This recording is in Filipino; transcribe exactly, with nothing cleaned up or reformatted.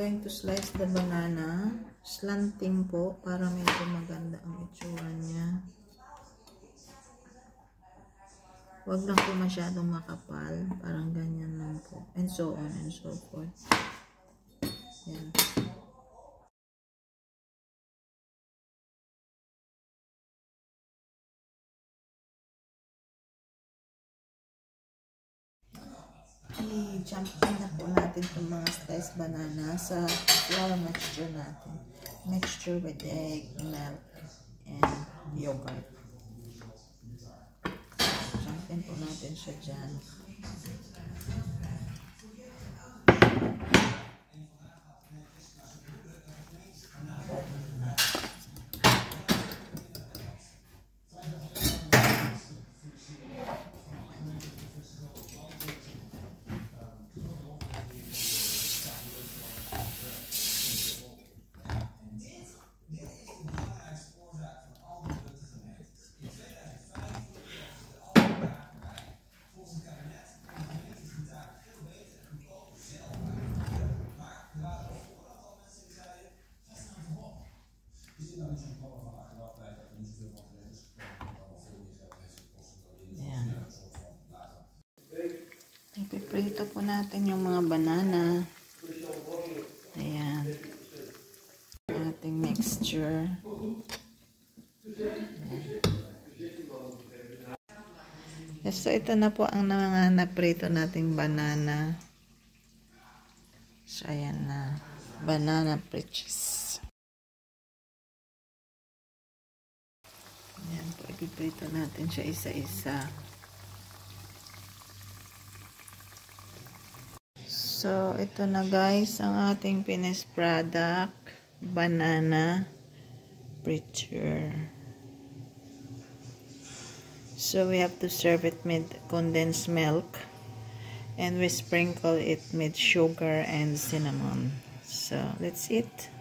going to slice the banana. Slanting po para medyo maganda ang itsura niya. Huwag lang po masyadong makapal. Parang ganyan lang po. And so on and so forth. Yan. I-jump in na po natin itong mga sliced banana sa flour mixture natin. Mixture with egg, milk, and yogurt. Jumpin po natin siya dyan. Ipiprito po natin yung mga banana. Ayan. Ating mixture. Ayan. So, ito na po ang mga naprito nating banana. So, ayan na. Banana fritos. Ayan po. Ipiprito natin siya isa-isa. So, ito na guys, ang ating finished product, banana fritter. So, we have to serve it with condensed milk, and we sprinkle it with sugar and cinnamon. So, that's it.